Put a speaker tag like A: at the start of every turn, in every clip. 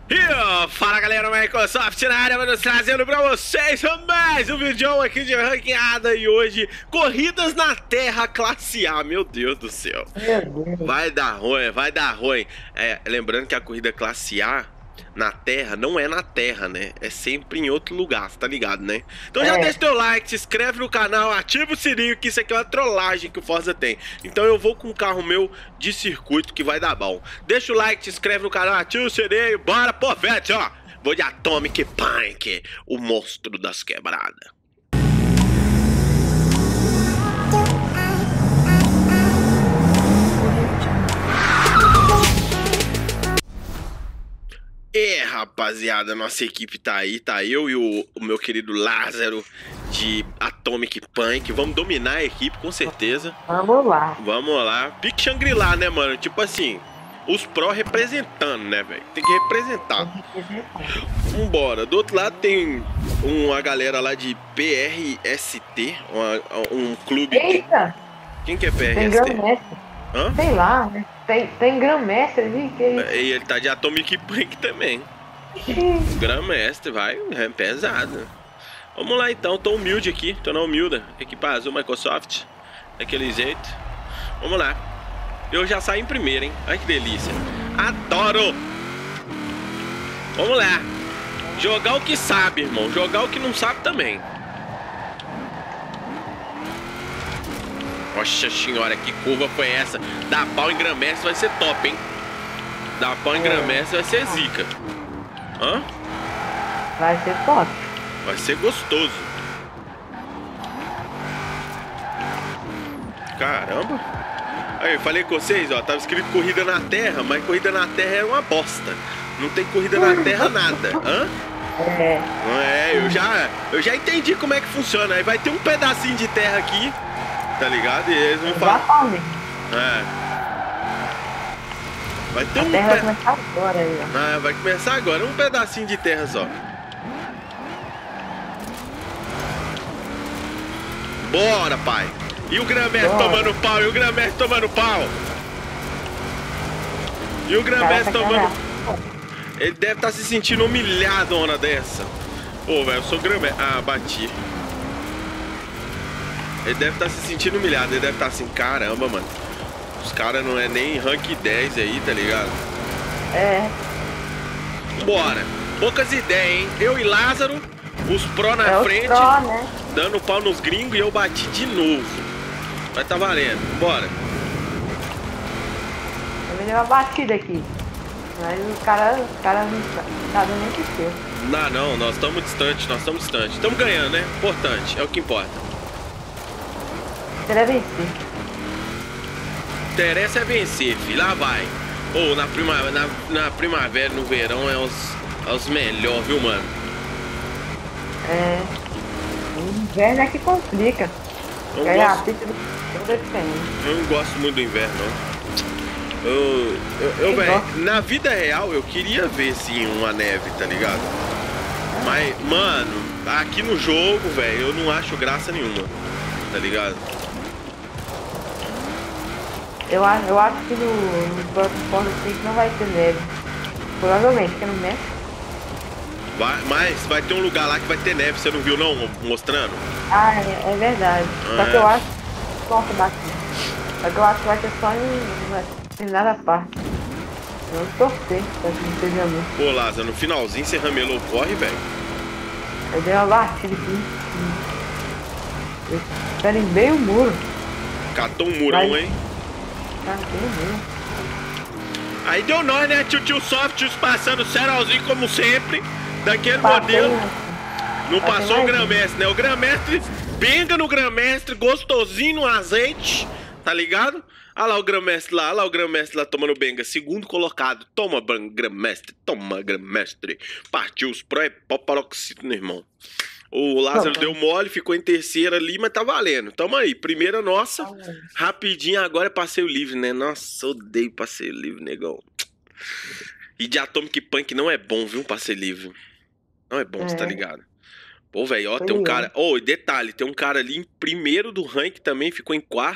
A: Fala galera, Microsoft na área, vamos trazendo pra vocês mais um vídeo aqui de ranqueada. E hoje, corridas na terra classe A, meu Deus do céu. Vai dar ruim, vai dar ruim. Lembrando que a corrida classe A na terra não é na terra, né? É sempre em outro lugar, você tá ligado, né? Então já deixa teu like, se inscreve no canal, ativa o sininho, que isso aqui é uma trollagem que o Forza tem. Então eu vou com um carro meu de circuito que vai dar bom. Deixa o like, se inscreve no canal, ativa o sininho, bora, pô, Vete, ó. Vou de Atomic Punk, o monstro das quebradas. Rapaziada, nossa equipe tá aí, tá eu e o meu querido Lázaro de Atomic Punk. Vamos dominar a equipe, com certeza.
B: Vamos lá.
A: Vamos lá. Pique Shangri-La, né, mano? Tipo assim, os pró representando, né, velho? Tem que representar. Vambora. Do outro lado tem uma galera lá de PRST, um clube.
B: Eita!
A: Quem que é
B: Tem
A: PRST?
B: grão-mestre.
A: Hã?
B: Sei lá, né? Tem grão-mestre ali.
A: E ele tá de Atomic Punk também. Grão-mestre, vai, é pesado. Vamos lá então, tô humilde aqui, tô na humilda. Equipa azul Microsoft, daquele jeito. Vamos lá. Eu já saí em primeiro, hein? Ai que delícia. Adoro! Vamos lá. Jogar o que sabe, irmão. Jogar o que não sabe também. Nossa senhora, que curva foi essa? Dar pau em Grã-Mestre vai ser top, hein? Dar pau em Grã-Mestre vai ser zica. Hã?
B: Vai ser top.
A: Vai ser gostoso. Caramba. Aí, eu falei com vocês, ó, tava escrito corrida na terra, mas corrida na terra é uma bosta. Não tem corrida na terra nada. Hã? Eu já entendi como é que funciona. Aí vai ter um pedacinho de terra aqui, tá ligado? E eles vão falar. Vai ter um
B: vai começar agora aí, ó.
A: vai começar agora, um pedacinho de terra só. Bora, pai. E o Grã-Mestre tomando pau, e o Grã-Mestre tomando pau. E o Grã-Mestre tomando... Ele deve estar se sentindo humilhado uma hora dessa. Pô, velho, eu sou Grã-Mestre. Ah, bati. Ele deve estar se sentindo humilhado. Ele deve estar assim, caramba, mano. Os caras não é nem rank 10 aí, tá ligado? Bora. Poucas ideias, hein? Eu e Lázaro, os pró na frente,
B: pró, né?
A: dando pau nos gringos, e eu bati de novo. Vai tá valendo. Bora.
B: Eu me dei uma batida aqui. Mas os caras não tá dando nem que ser.
A: Não, nós estamos distantes, Estamos ganhando, né? Importante, é o que importa.
B: Você deve vencer.
A: Interessa é vencer, filho. Lá vai. Ou na primavera, no verão, é os melhores, viu, mano?
B: O inverno é que complica.
A: Eu não gosto muito do inverno, não. Velho, na vida real eu queria ver sim uma neve, tá ligado? Mas, mano, aqui no jogo, velho, eu não acho graça nenhuma, tá ligado?
B: Eu acho que no próximo 5 não vai ter neve. Provavelmente, porque no México.
A: Mas vai ter um lugar lá que vai ter neve, você não viu não? Mostrando?
B: É verdade. Só que eu acho. Nossa, bate. Só que eu acho que vai ter só em nada a parte. Eu vou torcer pra que não seja muito.
A: Pô, Lázaro, no finalzinho você ramelou, corre, velho.
B: Eu dei uma batida aqui. Eu espero em bem o muro.
A: Catou um murão, hein? Aí deu nós, né? Tio Soft passando cerolzinho como sempre. Daquele modelo. Não passou o Grã-Mestre, né? O Grã-Mestre benga no Grã-Mestre, gostosinho no azeite, tá ligado? Olha lá o Grã-Mestre lá, tomando benga. Segundo colocado. Toma, Grã-Mestre. Partiu os pró, é pó paroxítono, irmão. O Lázaro deu mole, ficou em terceira ali, mas tá valendo. Tamo aí, primeira nossa. Rapidinho, agora é passeio livre, né? Nossa, odeio passeio livre, negão. E de Atomic Punk não é bom, viu, passeio livre. Não é bom, você tá ligado? Pô, velho, ó, tem um cara... Detalhe, tem um cara ali em primeiro do rank também, ficou em quarto.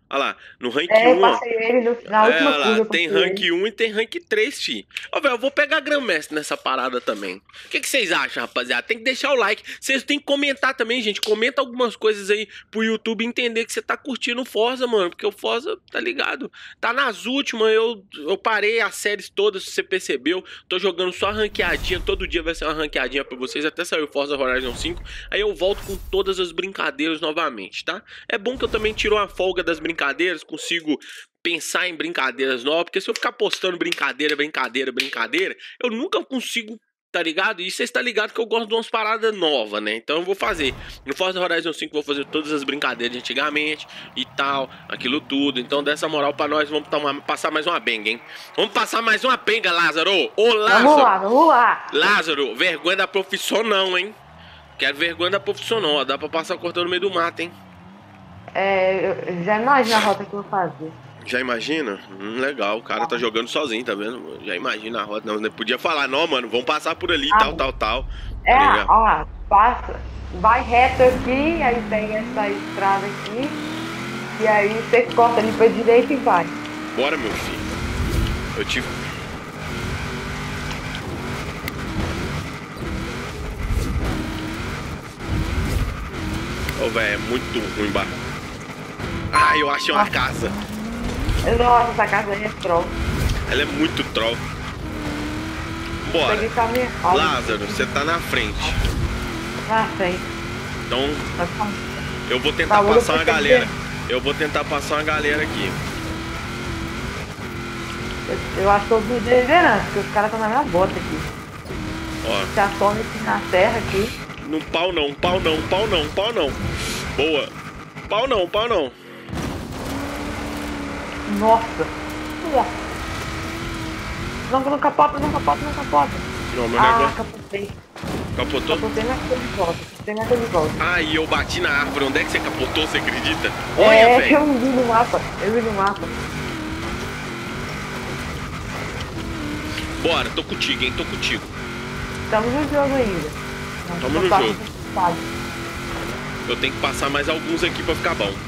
A: Olha lá, no rank
B: É,
A: 1,
B: eu passei ele na última
A: olha lá,
B: curva.
A: tem rank 1 e tem rank 3, fi. Ó, velho, eu vou pegar Grandmestre nessa parada também. O que vocês acham, rapaziada? Tem que deixar o like. Vocês têm que comentar também, gente. Comenta algumas coisas aí pro YouTube entender que você tá curtindo o Forza, mano. Porque o Forza, tá ligado? Tá nas últimas, eu parei as séries todas, se você percebeu. Tô jogando só ranqueadinha, todo dia vai ser uma ranqueadinha pra vocês, até sair o Forza Horizon 5. Aí eu volto com todas as brincadeiras novamente, tá? É bom que eu também tiro uma folga das brincadeiras, consigo pensar em brincadeiras novas, porque se eu ficar postando brincadeira, eu nunca consigo, tá ligado? E vocês tá ligado que eu gosto de umas paradas novas, né? Então eu vou fazer. No Forza Horizon 5 vou fazer todas as brincadeiras de antigamente e tal, aquilo tudo. Então dessa moral pra nós, vamos passar mais uma benga, hein? Vamos passar mais uma benga, Lázaro! Ô, Lázaro!
B: Vamos lá!
A: Lázaro, vergonha da profissão não, hein? Quero vergonha da profissão não, ó. Dá pra passar cortando no meio do mato, hein?
B: Eu já imagino a rota que eu vou fazer.
A: Já imagina? Legal, o cara tá jogando sozinho, tá vendo? Já imagina a rota. Não podia falar, não, mano, vamos passar por ali, tal. Tá
B: ó, passa, vai reto aqui, aí pega essa estrada aqui, e aí você corta ali pra direita e vai.
A: Bora, meu filho. Eu tive... Ô, velho, é muito ruim, barra. Ah, eu achei uma casa.
B: Nossa, essa casa aí é troll.
A: Ela é muito troll. Bora. Lázaro, você tá na frente.
B: Na frente.
A: Então, eu vou tentar passar uma galera. Eu vou tentar passar uma galera aqui.
B: Eu acho que eu vi liderança, porque os caras estão na minha bota aqui.
A: Ó.
B: Se assome aqui na terra aqui.
A: Não, pau não. Boa. Pau não.
B: Nossa. Não capota.
A: Não, meu negócio.
B: Capotei.
A: Capotou?
B: Capotei na de volta.
A: Ai, eu bati na árvore. Onde é que você capotou, você acredita? Olha, velho.
B: Eu vi no mapa.
A: Bora, tô contigo, hein,
B: Estamos no jogo ainda.
A: Tamo no jogo. Eu tenho que passar mais alguns aqui pra ficar bom.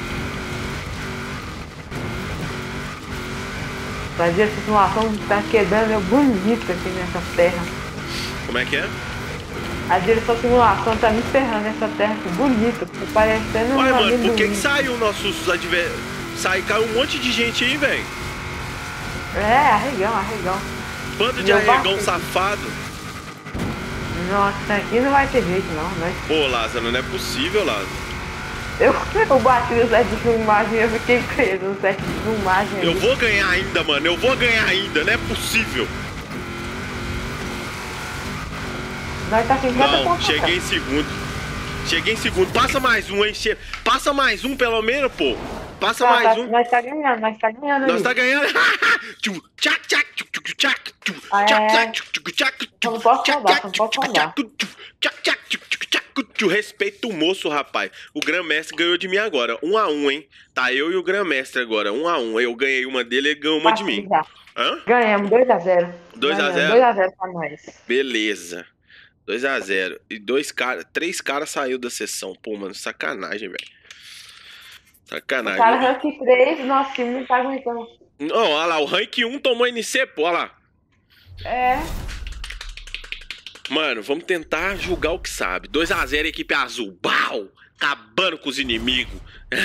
B: Fazer essa simulação tá quebrando bonita aqui nessa terra.
A: Como é que é?
B: A direção simulação tá me ferrando nessa terra aqui, bonita, parecendo.
A: Olha, mano, por que saiu nossos adversários? Caiu um monte de gente aí, velho.
B: Arregão.
A: Bando de arregão safado.
B: Nossa, aqui não vai ter jeito não, né?
A: Pô, Lázaro, não é possível, Lázaro.
B: Eu bati no set de filmagem e eu fiquei preso no set de filmagem.
A: Eu vou ganhar ainda, mano. Não é possível.
B: Nós tá 50
A: Não, cheguei em segundo. Passa mais um, hein? Passa mais um, pelo menos, pô. Passa mais um.
B: Nós tá ganhando.
A: Nós tá ganhando.
B: Não posso roubar.
A: Respeita o moço, rapaz. O Grandmestre ganhou de mim agora. 1 a 1, hein? Tá eu e o Grandmestre agora. 1 a 1. Eu ganhei uma dele, ele ganhou uma de mim.
B: Hã? Ganhamos 2 a 0.
A: 2 a 0?
B: 2 a 0 pra nós.
A: Beleza. 2 a 0. E 3 caras saiu da sessão. Pô, mano, sacanagem, velho. Sacanagem.
B: O cara rank 3, nosso time não tá aguentando.
A: Não, olha lá, o rank 1 tomou NC, pô, olha lá. Mano, vamos tentar julgar o que sabe. 2 a 0, equipe azul. Bau! Acabando com os inimigos.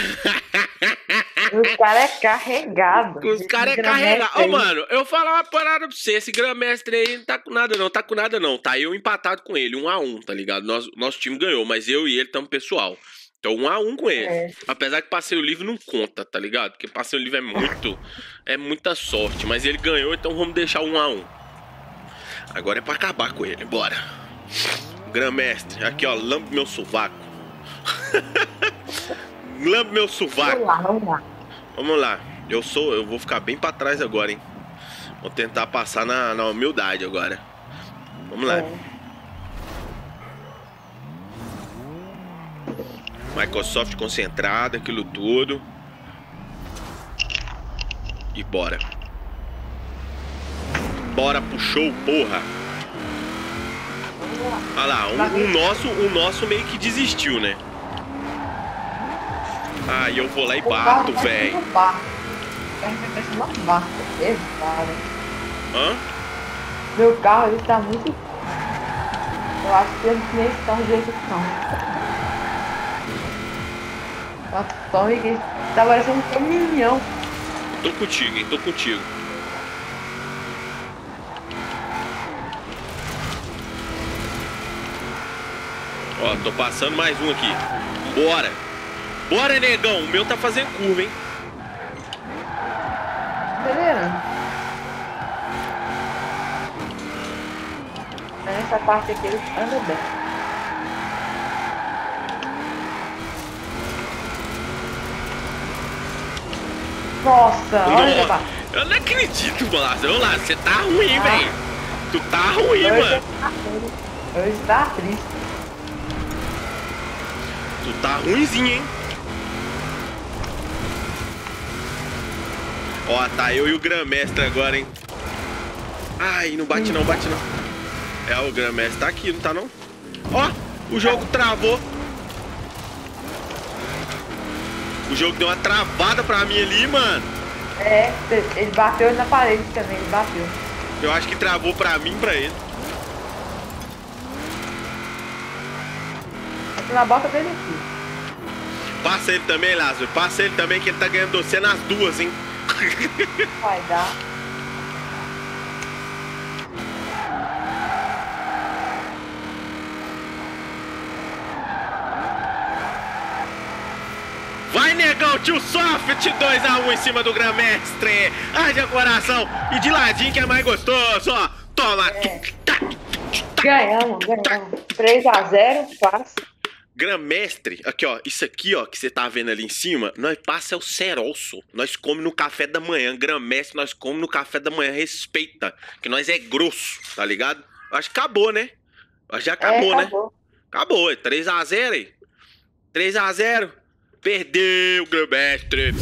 B: Os caras é carregado.
A: Os caras é carregado. Ô, mano, eu vou falar uma parada pra você. Esse Grandmestre aí não tá com nada não. Tá eu empatado com ele, 1 a 1, tá ligado? Nosso time ganhou, mas eu e ele estamos pessoal. Então 1 a 1 com ele. Apesar que passeio livre não conta, tá ligado? Porque passeio livre é muita sorte. Mas ele ganhou, então vamos deixar 1 a 1. Agora é pra acabar com ele, bora. Grandmestre, aqui ó, lambe meu sovaco. Lambe meu sovaco. Vamos lá. Eu vou ficar bem pra trás agora, hein. Vou tentar passar na humildade agora. Vamos lá. Microsoft concentrada, aquilo tudo. E bora. Bora pro show, porra. Olha lá, o nosso meio que desistiu, né? Aí eu vou lá e bato, velho.
B: Uma barca pesada.
A: Hã?
B: Meu carro, ele tá muito... Eu acho que eles nem estão de execução. Tá parecendo um caminhão.
A: Tô contigo, hein? Tô contigo. Ó, tô passando mais um aqui. Bora. Bora, negão. O meu tá fazendo curva, hein?
B: Beleza. Nessa parte aqui ele anda bem. Nossa, olha lá.
A: Eu não acredito, Lázaro. Olha lá, você tá ruim, velho. Tu tá ruim, mano.
B: Hoje tá triste.
A: Tu tá ruimzinho, hein? Ó, tá eu e o Grã-Mestre agora, hein? Ai, não bate não, bate não. É, o Grã-Mestre tá aqui, não tá não? Ó, o jogo travou. O jogo deu uma travada pra mim ali, mano.
B: É, ele bateu na parede também, ele bateu.
A: Eu acho que travou pra mim e pra ele.
B: Aqui na bota dele aqui.
A: Passa ele também, Lázaro. Passa ele também, que ele tá ganhando você nas duas, hein?
B: Vai dar.
A: Vai, negão, tio Soft, 2-1 em cima do Grã-Mestre. Haja coração. E de ladinho que é mais gostoso, ó. Toma.
B: É. Ganhamos. 3-0, fácil.
A: Grã-Mestre, aqui ó, isso aqui ó, que você tá vendo ali em cima, nós passa é o ceroço. Nós come no café da manhã. Grã-Mestre, nós come no café da manhã. Respeita, que nós é grosso, tá ligado? Acho que acabou, né? Acho que já acabou, né? Acabou, é 3-0 aí. 3-0. Perdeu, Grã-Mestre.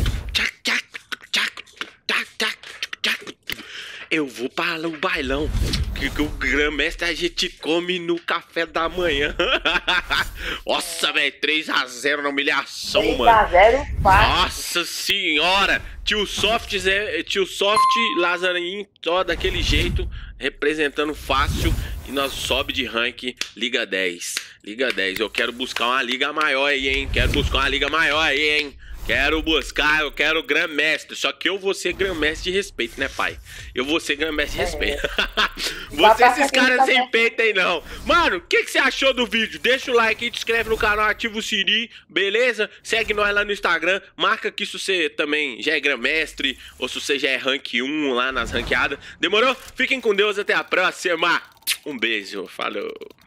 A: Eu vou para o bailão. Que o Grã-Mestre a gente come no café da manhã. Nossa, velho, 3-0 na humilhação, 3 mano.
B: 3-0, fácil.
A: Nossa senhora. Tio Soft, Lazarinho, só daquele jeito, representando fácil. E nós sobe de rank, Liga 10. Liga 10, eu quero buscar uma liga maior aí, hein. Quero buscar uma liga maior aí, hein. Eu quero Grã-Mestre. Só que eu vou ser Grã-Mestre de respeito, né, pai? Eu vou ser Grã-Mestre de respeito. Você, esses caras sem peito aí, não. Mano, o que você achou do vídeo? Deixa o like aí, te inscreve no canal, ativa o sininho, beleza? Segue nós lá no Instagram. Marca que se você também já é Grã-Mestre ou se você já é rank 1 lá nas ranqueadas. Demorou? Fiquem com Deus, até a próxima. Um beijo, falou.